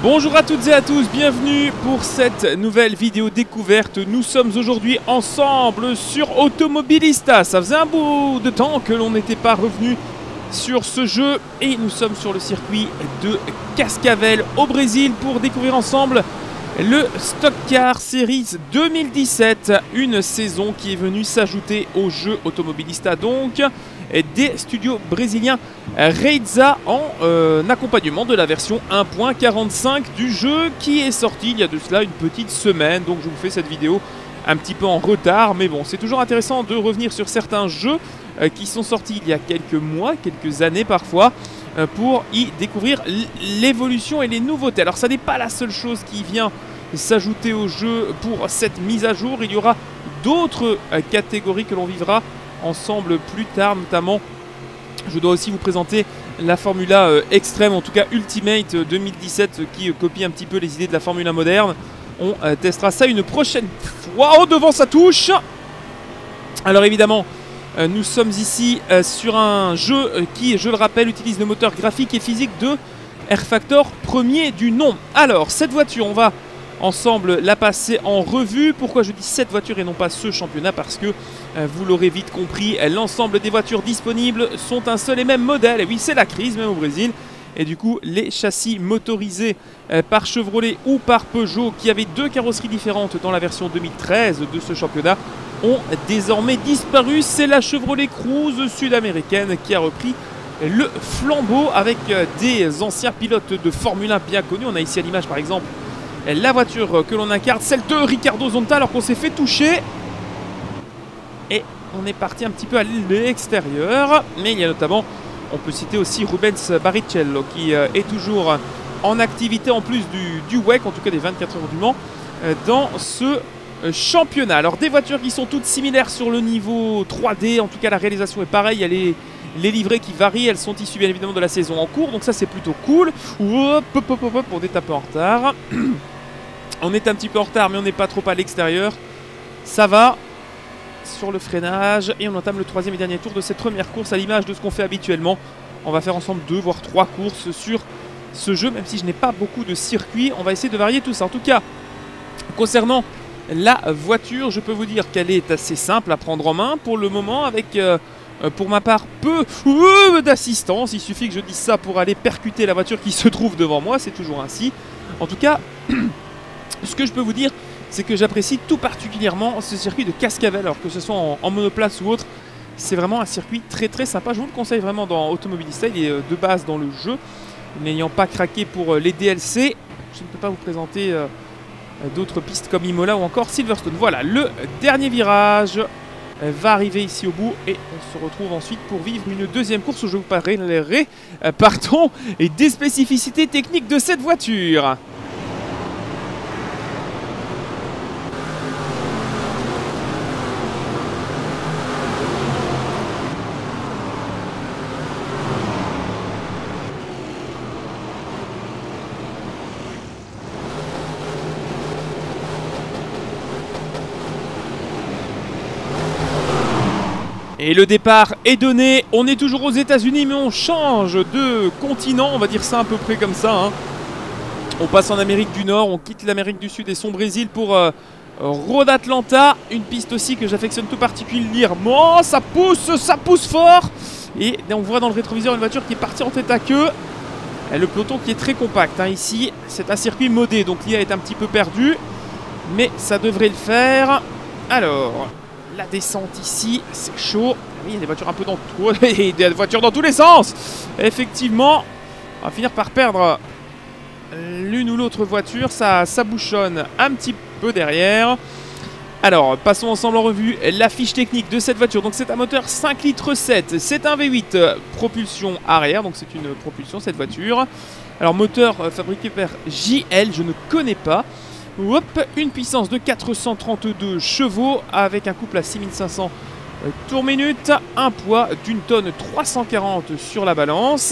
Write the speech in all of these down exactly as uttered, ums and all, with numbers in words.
Bonjour à toutes et à tous, bienvenue pour cette nouvelle vidéo découverte. Nous sommes aujourd'hui ensemble sur Automobilista. Ça faisait un bout de temps que l'on n'était pas revenu sur ce jeu et nous sommes sur le circuit de Cascavel au Brésil pour découvrir ensemble le Stock Car Series deux mille dix-sept, une saison qui est venue s'ajouter au jeu Automobilista donc des studios brésiliens Reiza en euh, accompagnement de la version un point quarante-cinq du jeu qui est sorti il y a de cela une petite semaine. Donc je vous fais cette vidéo un petit peu en retard, mais bon, c'est toujours intéressant de revenir sur certains jeux euh, qui sont sortis il y a quelques mois, quelques années parfois, euh, pour y découvrir l'évolution et les nouveautés. Alors ça n'est pas la seule chose qui vient s'ajouter au jeu pour cette mise à jour. Il y aura d'autres euh, catégories que l'on vivra ensemble plus tard, notamment je dois aussi vous présenter la Formula euh, Extreme, en tout cas Ultimate euh, deux mille dix-sept, euh, qui euh, copie un petit peu les idées de la Formula moderne. On euh, testera ça une prochaine fois. Oh, devant ça touche. Alors évidemment euh, nous sommes ici euh, sur un jeu euh, qui, je le rappelle, utilise le moteur graphique et physique de R-Factor, premier du nom. Alors cette voiture, on va ensemble la passer en revue. Pourquoi je dis cette voiture et non pas ce championnat? Parce que euh, vous l'aurez vite compris, l'ensemble des voitures disponibles sont un seul et même modèle. Et oui, c'est la crise même au Brésil. Et du coup, les châssis motorisés euh, par Chevrolet ou par Peugeot, qui avaient deux carrosseries différentes dans la version deux mille treize de ce championnat, ont désormais disparu. C'est la Chevrolet Cruze sud-américaine qui a repris le flambeau avec euh, des anciens pilotes de Formule un bien connus. On a ici à l'image par exemple la voiture que l'on incarne, celle de Ricardo Zonta, alors qu'on s'est fait toucher. Et on est parti un petit peu à l'extérieur. Mais il y a notamment, on peut citer aussi Rubens Barrichello, qui euh, est toujours en activité en plus du, du W E C, en tout cas des vingt-quatre heures du Mans, euh, dans ce euh, championnat. Alors des voitures qui sont toutes similaires sur le niveau trois D, en tout cas la réalisation est pareille. Il y a les, les livrets qui varient, elles sont issues bien évidemment de la saison en cours, donc ça c'est plutôt cool. Hop, hop, hop, hop, hop, on est un peu en retard. On est un petit peu en retard, mais on n'est pas trop à l'extérieur. Ça va sur le freinage. Et on entame le troisième et dernier tour de cette première course à l'image de ce qu'on fait habituellement. On va faire ensemble deux, voire trois courses sur ce jeu, même si je n'ai pas beaucoup de circuits. On va essayer de varier tout ça. En tout cas, concernant la voiture, je peux vous dire qu'elle est assez simple à prendre en main pour le moment, avec, euh, pour ma part, peu euh, d'assistance. Il suffit que je dise ça pour aller percuter la voiture qui se trouve devant moi. C'est toujours ainsi. En tout cas... Ce que je peux vous dire, c'est que j'apprécie tout particulièrement ce circuit de Cascavel, alors que ce soit en, en monoplace ou autre. C'est vraiment un circuit très très sympa. Je vous le conseille vraiment dans Automobilista. Il est de base dans le jeu. N'ayant pas craqué pour les D L C, je ne peux pas vous présenter euh, d'autres pistes comme Imola ou encore Silverstone. Voilà, le dernier virage va arriver ici au bout et on se retrouve ensuite pour vivre une deuxième course où je vous parlerai euh, pardon, et des spécificités techniques de cette voiture. Et le départ est donné, on est toujours aux États-Unis mais on change de continent, on va dire ça à peu près comme ça. Hein. On passe en Amérique du Nord, on quitte l'Amérique du Sud et son Brésil pour euh, Road Atlanta. Une piste aussi que j'affectionne tout particulièrement, ça pousse, ça pousse fort. Et on voit dans le rétroviseur une voiture qui est partie en tête à queue. Et le peloton qui est très compact. Hein. Ici, c'est un circuit modé, donc l'I A est un petit peu perdu. Mais ça devrait le faire. Alors... La descente ici, c'est chaud. Oui, il y a des voitures un peu dans tout, des voitures dans tous les sens. Effectivement, on va finir par perdre l'une ou l'autre voiture. Ça, ça bouchonne un petit peu derrière. Alors, passons ensemble en revue la fiche technique de cette voiture. Donc, c'est un moteur cinq litres sept. C'est un V huit propulsion arrière. Donc, c'est une propulsion cette voiture. Alors, moteur fabriqué par J L, je ne connais pas. Hop, une puissance de quatre cent trente-deux chevaux avec un couple à six mille cinq cents tours minute, un poids d'une tonne trois cent quarante sur la balance.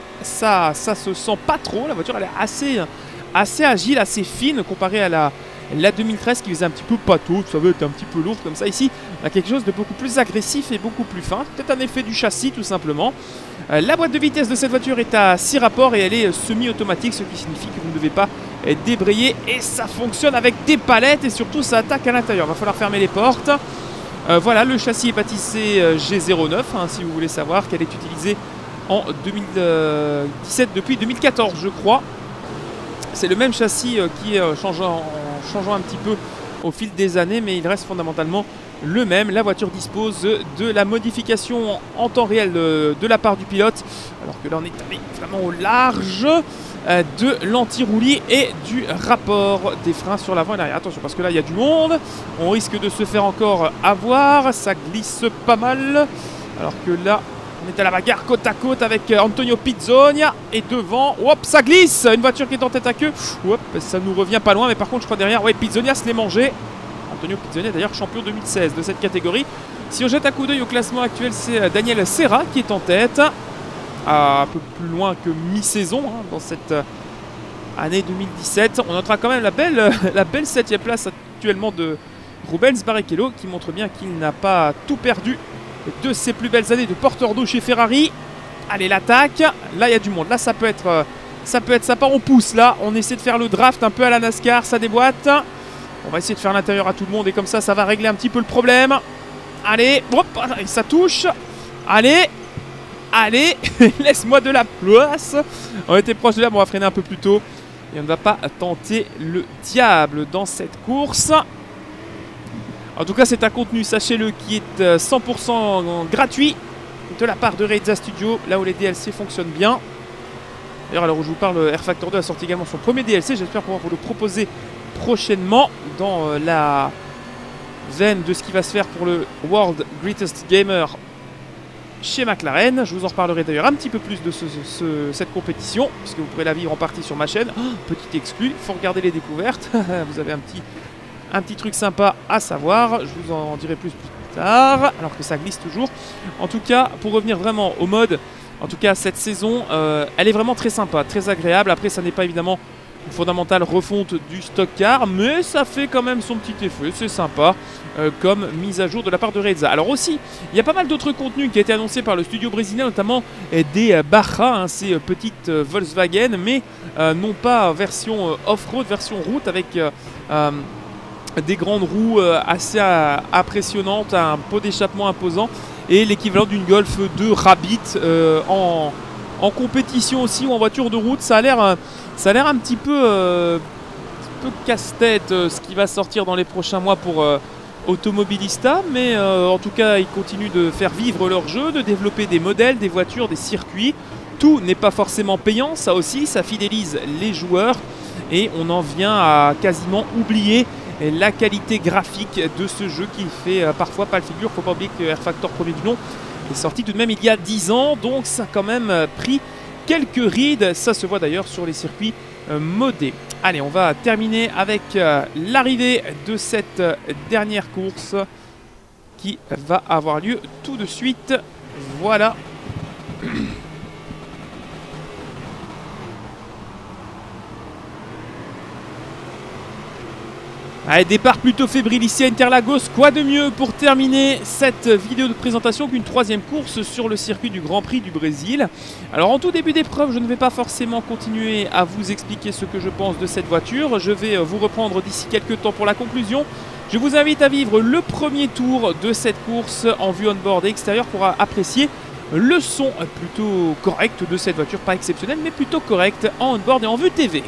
Ça, ça se sent pas trop, la voiture elle est assez, assez agile, assez fine comparée à la la deux mille treize qui faisait un petit peu pâteau, ça veut être un petit peu lourd comme ça. Ici, on a quelque chose de beaucoup plus agressif et beaucoup plus fin. Peut-être un effet du châssis tout simplement. Euh, la boîte de vitesse de cette voiture est à six rapports et elle est semi-automatique, ce qui signifie que vous ne devez pas euh, débrayer. Et ça fonctionne avec des palettes et surtout ça attaque à l'intérieur. Il va falloir fermer les portes. Euh, voilà, le châssis est baptisé euh, G zéro neuf, hein, si vous voulez savoir qu'elle est utilisée en deux mille dix-sept depuis deux mille quatorze, je crois. C'est le même châssis euh, qui est euh, changeant, en changeant un petit peu au fil des années, mais il reste fondamentalement le même. La voiture dispose de la modification en temps réel de, de la part du pilote, alors que là on est allé vraiment au large euh, de l'anti-roulis et du rapport des freins sur l'avant et l'arrière. Attention parce que là il y a du monde, on risque de se faire encore avoir, ça glisse pas mal, alors que là on est à la bagarre côte à côte avec Antonio Pizzonia et devant, hop, ça glisse, une voiture qui est en tête à queue, hop, ça nous revient pas loin, mais par contre je crois derrière, ouais, Pizzonia se l'est mangé. Antonio Pizzonia d'ailleurs champion deux mille seize de cette catégorie. Si on jette un coup d'œil au classement actuel, c'est Daniel Serra qui est en tête, à un peu plus loin que mi-saison hein, dans cette année deux mille dix-sept. On notera quand même la belle, la belle septième place actuellement de Rubens Barrichello qui montre bien qu'il n'a pas tout perdu de ses plus belles années de porteur d'eau chez Ferrari. Allez, l'attaque, là il y a du monde, là ça peut être ça peut être sympa, on pousse là, on essaie de faire le draft un peu à la NASCAR, ça déboîte. On va essayer de faire l'intérieur à tout le monde et comme ça, ça va régler un petit peu le problème. Allez, hop, ça touche. Allez, allez, laisse-moi de la place. On était proche de là, mais on va freiner un peu plus tôt. Et on ne va pas tenter le diable dans cette course. En tout cas, c'est un contenu, sachez-le, qui est cent pour cent gratuit de la part de Reza Studio, là où les D L C fonctionnent bien. D'ailleurs, alors où je vous parle, R Factor deux a sorti également son premier D L C. J'espère pouvoir vous le proposer prochainement dans euh, la veine de ce qui va se faire pour le World Greatest Gamer chez McLaren. Je vous en reparlerai d'ailleurs un petit peu plus de ce, ce, cette compétition, puisque vous pourrez la vivre en partie sur ma chaîne. Oh, petit exclu, il faut regarder les découvertes. Vous avez un petit, un petit truc sympa à savoir. Je vous en dirai plus plus tard, alors que ça glisse toujours. En tout cas, pour revenir vraiment au mode, en tout cas cette saison, euh, elle est vraiment très sympa, très agréable. Après, ça n'est pas évidemment une fondamentale refonte du stock car, mais ça fait quand même son petit effet, c'est sympa euh, comme mise à jour de la part de Reza. Alors aussi, il y a pas mal d'autres contenus qui ont été annoncés par le studio brésilien, notamment euh, des euh, Baja, hein, ces euh, petites euh, Volkswagen, mais euh, non pas version euh, off-road, version route avec euh, euh, des grandes roues euh, assez euh, impressionnantes, un pot d'échappement imposant et l'équivalent d'une Golf deux Rabbit euh, en, en compétition aussi ou en voiture de route. Ça a l'air... Euh, Ça a l'air un petit peu, euh, peu casse-tête euh, ce qui va sortir dans les prochains mois pour euh, Automobilista, mais euh, en tout cas ils continuent de faire vivre leur jeu, de développer des modèles, des voitures, des circuits. Tout n'est pas forcément payant, ça aussi, ça fidélise les joueurs et on en vient à quasiment oublier la qualité graphique de ce jeu qui fait euh, parfois pas le figure. Faut pas oublier que R Factor premier du nom est sorti tout de même il y a dix ans, donc ça a quand même euh, pris quelques rides, ça se voit d'ailleurs sur les circuits euh, modés. Allez, on va terminer avec euh, l'arrivée de cette euh, dernière course qui va avoir lieu tout de suite. Voilà. Allez, départ plutôt fébrile ici à Interlagos. Quoi de mieux pour terminer cette vidéo de présentation qu'une troisième course sur le circuit du Grand Prix du Brésil. Alors en tout début d'épreuve, je ne vais pas forcément continuer à vous expliquer ce que je pense de cette voiture. Je vais vous reprendre d'ici quelques temps pour la conclusion. Je vous invite à vivre le premier tour de cette course en vue on-board et extérieure pour apprécier le son plutôt correct de cette voiture. Pas exceptionnel, mais plutôt correct en on-board et en vue T V.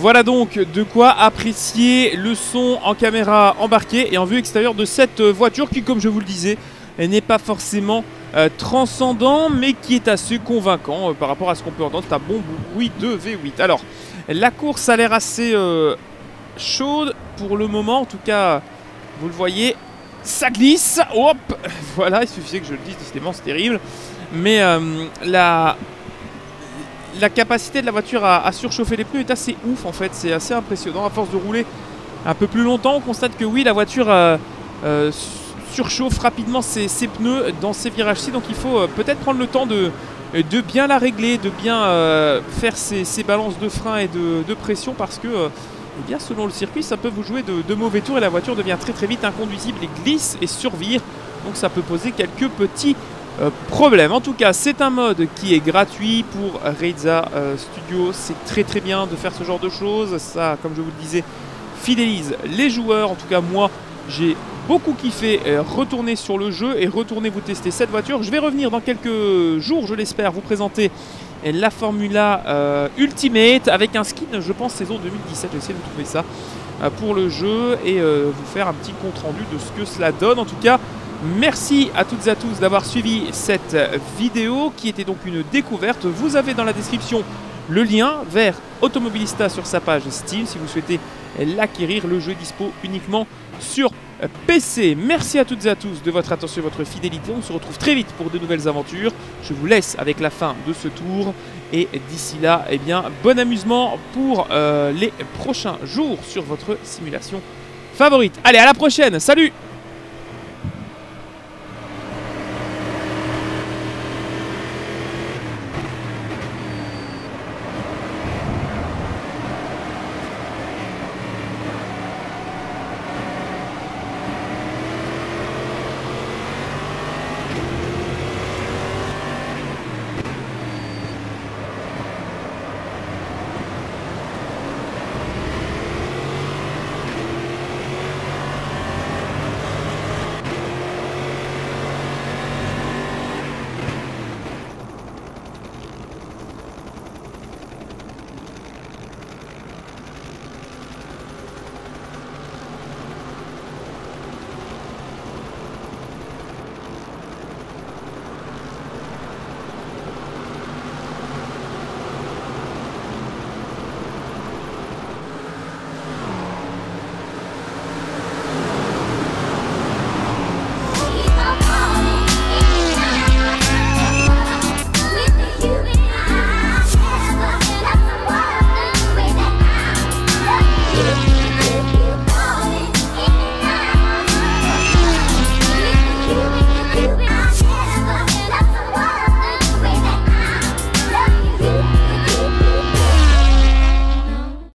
Voilà donc de quoi apprécier le son en caméra embarquée et en vue extérieure de cette voiture qui, comme je vous le disais, n'est pas forcément euh, transcendant mais qui est assez convaincant euh, par rapport à ce qu'on peut entendre. C'est un bon bruit de V huit. Alors, la course a l'air assez euh, chaude pour le moment, en tout cas, vous le voyez, ça glisse. Hop, voilà, il suffisait que je le dise, décidément c'est terrible. Mais euh, la... La capacité de la voiture à, à surchauffer les pneus est assez ouf en fait, c'est assez impressionnant. À force de rouler un peu plus longtemps, on constate que oui, la voiture euh, euh, surchauffe rapidement ses, ses pneus dans ces virages-ci. Donc il faut euh, peut-être prendre le temps de, de bien la régler, de bien euh, faire ses, ses balances de frein et de, de pression parce que euh, eh bien, selon le circuit, ça peut vous jouer de, de mauvais tours et la voiture devient très très vite inconduisible et glisse et survire. Donc ça peut poser quelques petits Euh, problème. En tout cas, c'est un mode qui est gratuit pour Reiza euh, Studio. C'est très très bien de faire ce genre de choses. Ça, comme je vous le disais, fidélise les joueurs. En tout cas, moi, j'ai beaucoup kiffé euh, retourner sur le jeu et retourner vous tester cette voiture. Je vais revenir dans quelques jours, je l'espère, vous présenter la Formula euh, Ultimate avec un skin, je pense, saison deux mille dix-sept. J'ai essayé de trouver ça euh, pour le jeu et euh, vous faire un petit compte rendu de ce que cela donne. En tout cas, merci à toutes et à tous d'avoir suivi cette vidéo qui était donc une découverte. Vous avez dans la description le lien vers Automobilista sur sa page Steam si vous souhaitez l'acquérir. Le jeu est dispo uniquement sur P C. Merci à toutes et à tous de votre attention et votre fidélité. On se retrouve très vite pour de nouvelles aventures. Je vous laisse avec la fin de ce tour. Et d'ici là, eh bien, bon amusement pour euh, les prochains jours sur votre simulation favorite. Allez, à la prochaine. Salut!